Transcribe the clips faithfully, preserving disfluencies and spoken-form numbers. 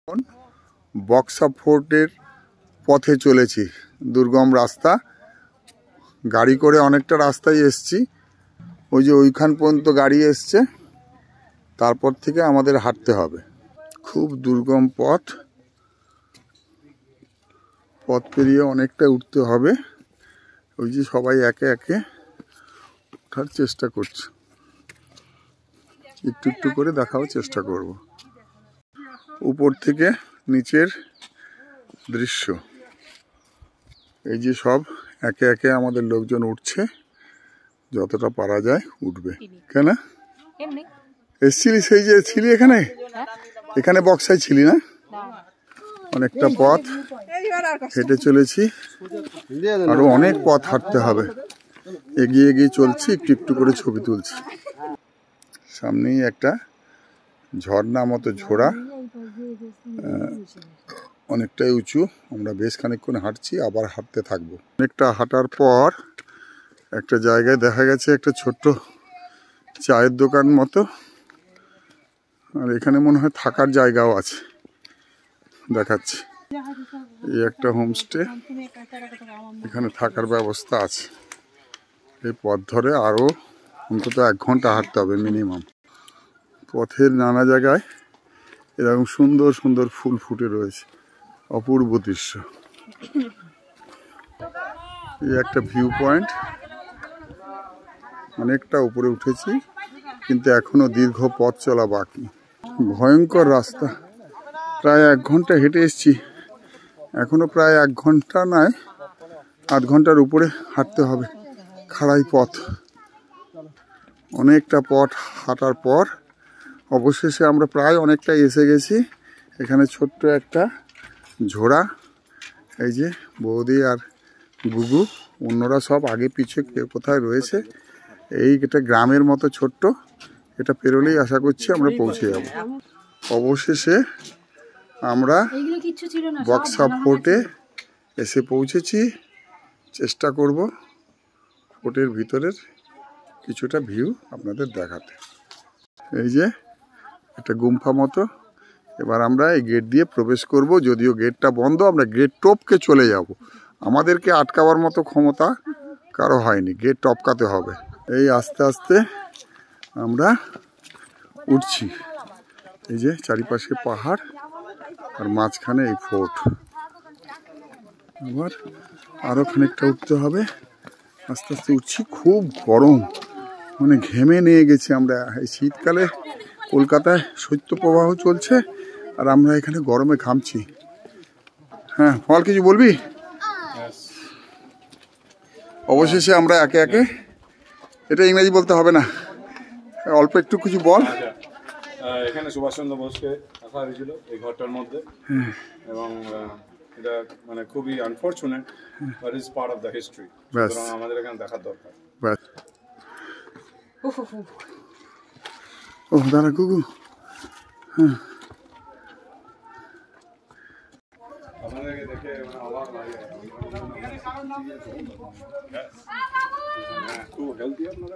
বক্সা ফোর্টের পথে চলেছি, দুর্গম রাস্তা, গাড়ি করে অনেকটা রাস্তায় এসছি। ওই যে ওইখান পর্যন্ত গাড়ি এসছে, তারপর থেকে আমাদের হাঁটতে হবে। খুব দুর্গম পথ, পথ পেরিয়ে অনেকটা উঠতে হবে। ওই যে সবাই একে একে ওঠার চেষ্টা করছে, একটু একটু করে দেখাও চেষ্টা করব। উপর থেকে নিচের দৃশ্য, এই যে সব একে একে আমাদের লোকজন উঠছে, যতটা পারা যায় উঠবে। কেন এসছিলি? সেই যে ছিলি এখানে, এখানে বক্সায় ছিলি না? অনেকটা পথ হেঁটে চলেছি, আরো অনেক পথ হাঁটতে হবে। এগিয়ে এগিয়ে চলছি, একটু একটু করে ছবি তুলছি। সামনেই একটা ঝর্ণা মতো ঝোড়া, অনেকটাই উঁচু। আমরা বেশ খানিকক্ষণ হাঁটছি, আবার হাঁটতে থাকবো। অনেকটা হাঁটার পর একটা জায়গায় দেখা গেছে একটা ছোট্ট চায়ের দোকান মতো, আর এখানে মনে হয় থাকার জায়গাও আছে, দেখাচ্ছি। এই একটা হোমস্টে, এখানে থাকার ব্যবস্থা আছে। এই পথ ধরে আরো অন্তত এক ঘন্টা হাঁটতে হবে মিনিমাম। পথের নানা জায়গায় এরকম সুন্দর সুন্দর ফুল ফুটে রয়েছে, অপূর্ব দৃশ্য। এই একটা ভিউ পয়েন্ট, অনেকটা উপরে উঠেছি, কিন্তু এখনো দীর্ঘ পথ চলা বাকি। ভয়ঙ্কর রাস্তা, প্রায় এক ঘন্টা হেঁটে এসছি, এখনো প্রায় এক ঘন্টা নয় আধ ঘন্টার উপরে হাঁটতে হবে। খাড়াই পথ, অনেকটা পথ হাঁটার পর অবশেষে আমরা প্রায় অনেকটা এসে গেছি। এখানে ছোট্ট একটা ঝোড়া, এই যে বৌদি আর গুগু, অন্যরা সব আগে পিছে কে কোথায় রয়েছে। এই এটা গ্রামের মতো ছোট্ট, এটা পেরোলেই আশা করছি আমরা পৌঁছে যাব। অবশেষে আমরা বক্সা ফোর্টে এসে পৌঁছেছি। চেষ্টা করব ফোর্টের ভিতরের কিছুটা ভিউ আপনাদের দেখাতে। এই যে একটা গুম্ফা মতো, এবার আমরা এই গেট দিয়ে প্রবেশ করব। যদিও গেটটা বন্ধ, আমরা গেট টপকে চলে যাব। আমাদেরকে আটকাবার মতো ক্ষমতা কারো হয়নি, গেট টপকাতে হবে। এই আস্তে আস্তে আমরা উঠছি। এই যে চারিপাশে পাহাড়, আর মাঝখানে এই ফোর্ট। আবার আরো খানিকটা উঠতে হবে, আস্তে আস্তে উঠছি। খুব গরম, মানে ঘেমে নিয়ে গেছি আমরা। এই শীতকালে কলকাতায় শৈত্যপ্রবাহ চলছে, আর আমরা এখানে গরমে ঘামছি। হ্যাঁ ফল, কিছু বলবি? অবশেষে আমরা একে একে, এটা ইংরেজি বলতে হবে না, অল্প একটু কিছু বল। এখানে সুভাষচন্দ্র বোসকে রাখা হয়েছিল এই ঘরটার মধ্যে, এবং এটা মানে খুবই unfortunate, but is part of the history. সুতরাং আমাদের এখানে দেখার দরকার। ও দাঁড়া গুগু, হ্যাঁ আপনাদেরকে দেখে মানে অবাক লাগে। খুব হেলদি আপনারা।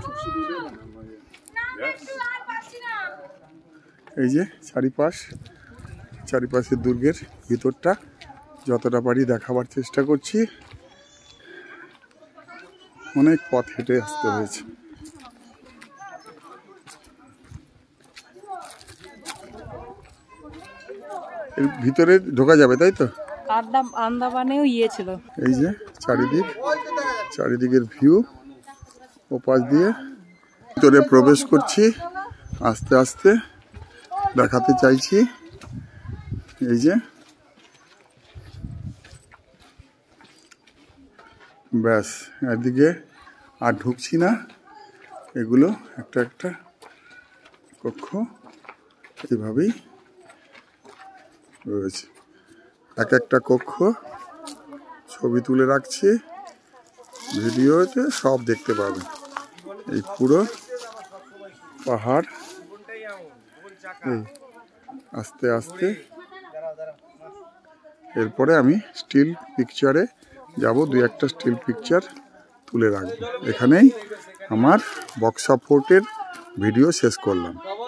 এই যে চারিপাশ, চারিপাশের দুর্গের ভিতরটা যতটা পারি দেখাবার চেষ্টা করছি। অনেক পথ হেঁটে আসতে হয়েছে। এর ভিতরে ঢোকা যাবে, তাই তো? আন্দামানেও ইয়ে ছিল। এই যে চারিদিক, চারিদিকের ভিউ, ও পাশ দিয়ে ভিতরে প্রবেশ করছি আস্তে আস্তে, দেখাতে চাইছি। এই যে ব্যাস, এদিকে আর ঢুকছি না। এগুলো একটা একটা কক্ষ এইভাবেই রয়েছে, এক একটা কক্ষ ছবি তুলে রাখছি, ভিডিওতে সব দেখতে পাবেন। এই পুরো পাহাড়, আস্তে আস্তে। এরপরে আমি স্টিল পিকচারে যাব, দুই একটা স্টিল পিকচার তুলে রাখবো। এখানেই আমার বক্সা ফোর্টের ভিডিও শেষ করলাম।